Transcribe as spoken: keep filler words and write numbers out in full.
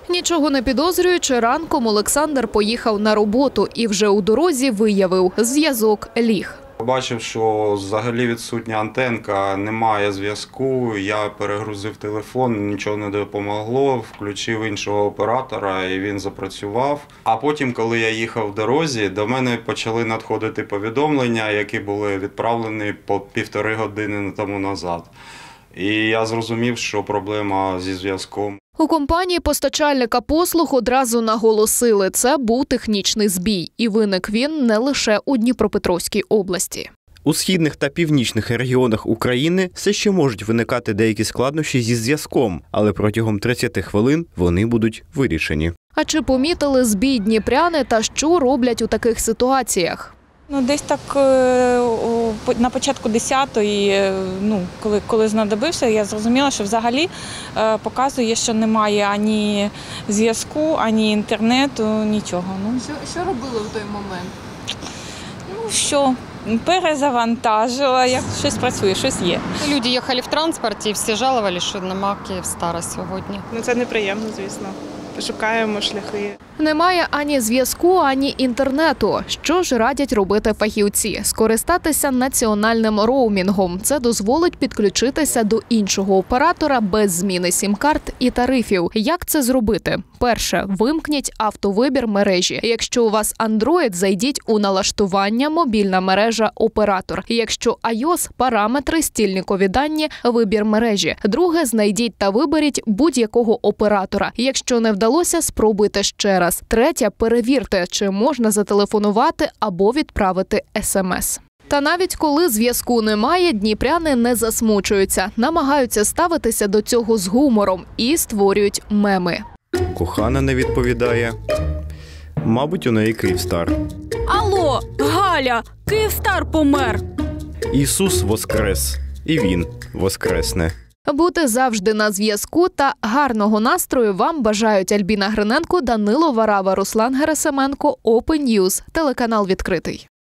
Нічого не підозрюючи, ранком Олександр поїхав на роботу і вже у дорозі виявив – зв'язок ліг. Бачив, що взагалі відсутня антенка, немає зв'язку, я перегрузив телефон, нічого не допомогло, включив іншого оператора і він запрацював. А потім, коли я їхав в дорозі, до мене почали надходити повідомлення, які були відправлені по півтори години тому назад. І я зрозумів, що проблема зі зв'язком. У компанії постачальника послуг одразу наголосили – це був технічний збій. І виник він не лише у Дніпропетровській області. У східних та північних регіонах України все ще можуть виникати деякі складнощі зі зв'язком, але протягом тридцяти хвилин вони будуть вирішені. А чи помітили збій дніпряни та що роблять у таких ситуаціях? Ну, десь так на початку десятої, ну, коли, коли знадобився, я зрозуміла, що взагалі показує, що немає ані зв'язку, ані інтернету, нічого. Ну, що, що робили в той момент? Ну, що, перезавантажила, як щось працює, щось є. Люди їхали в транспорті і всі жалувалися, що нема Київстара сьогодні. Ну, це неприємно, звісно. Шукаємо шляхи. Немає ані зв'язку, ані інтернету. Що ж радять робити фахівці? Скористатися національним роумінгом. Це дозволить підключитися до іншого оператора без зміни сім-карт і тарифів. Як це зробити? Перше. Вимкніть автовибір мережі. Якщо у вас Android, зайдіть у налаштування мобільна мережа оператор. Якщо iOS – параметри, стільникові дані, вибір мережі. Друге. Знайдіть та виберіть будь-якого оператора. Якщо не вдалося, спробуйте ще раз. Третє. Перевірте, чи можна зателефонувати або відправити ес ем ес. Та навіть коли зв'язку немає, дніпряни не засмучуються. Намагаються ставитися до цього з гумором і створюють меми. Кохана не відповідає. Мабуть, у неї Київстар. Алло, Галя, Київстар помер. Ісус воскрес. І він воскресне. Бути завжди на зв'язку та гарного настрою вам бажають Альбіна Гриненко, Данило Варава, Руслан Герасименко, Open News, телеканал «Відкритий».